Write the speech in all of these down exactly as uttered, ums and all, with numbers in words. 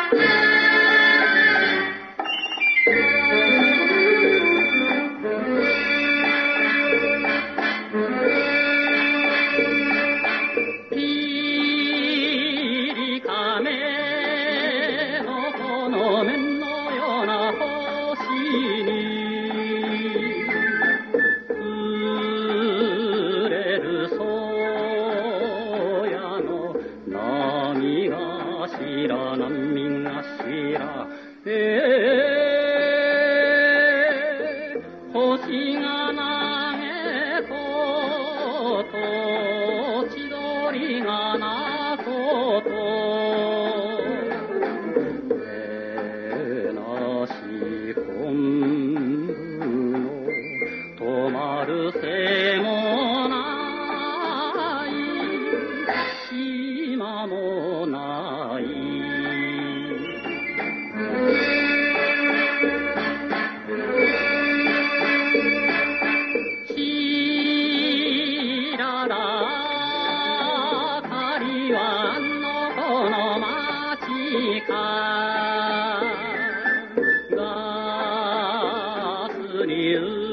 難民頭、えー、星が投げこと千鳥が鳴ことえなし昆布の止まる瀬もない島もないガスに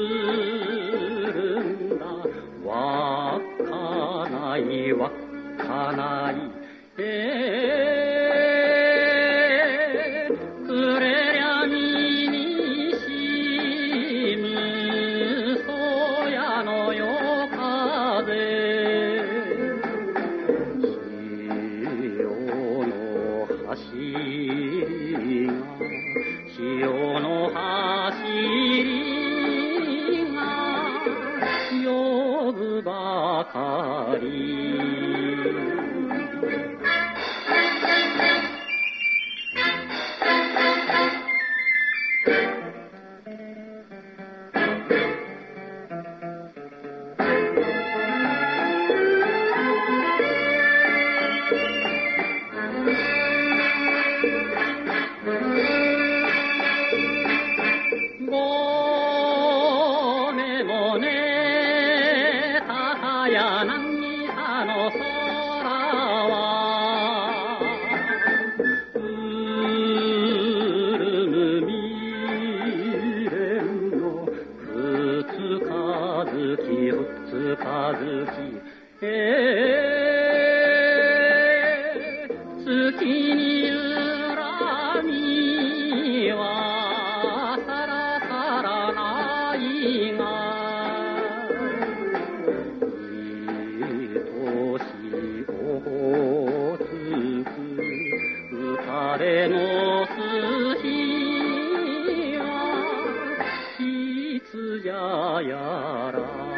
潤んだわかないわかない、えー、くれりゃ身にしむそやの夜風潮の走り潮の走りが呼ぶばかりごめもねたはやなぎさの空はうるむ未練のふつか月ふつか月えー、月に恨みはさらさらないが愛しおほつく浮かれのす日はいつじゃやら